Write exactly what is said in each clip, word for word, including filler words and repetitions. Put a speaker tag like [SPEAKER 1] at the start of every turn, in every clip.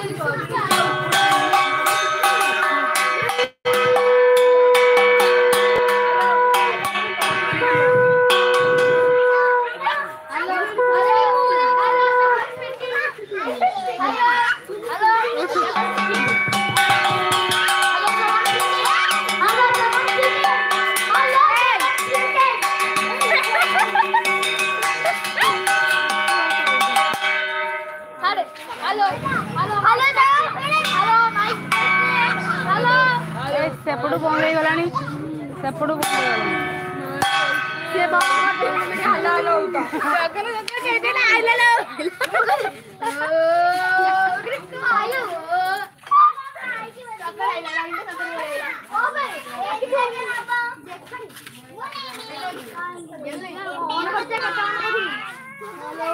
[SPEAKER 1] सेपटू बंद हो गलानी सेपटू बंद हो गलानी से बात हल्ला हल्ला होता जगन जगन कहते ना आइला लो आइला जगन आइला लाइन से ओ भाई एक सेकंड बाबा देखनी फोन करते करता नहीं हेलो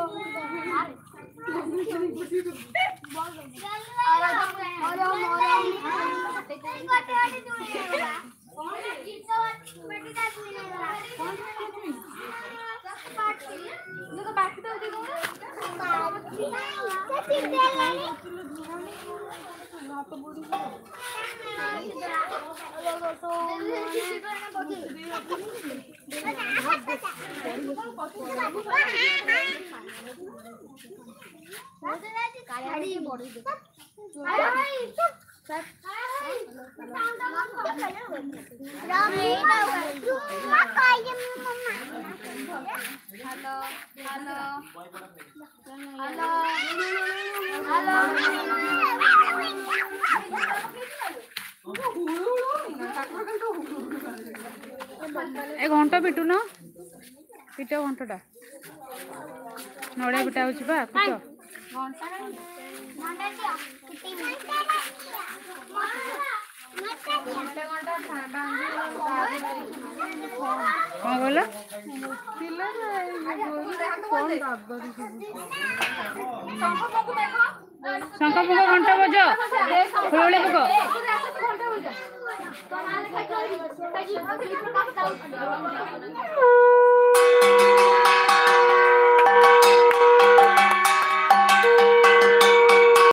[SPEAKER 1] ए घंटा पिटू न पिट घंटा नड़िया पिटा हो पिट कौन बोला शंख पुक घंटा बज फुलौली पुक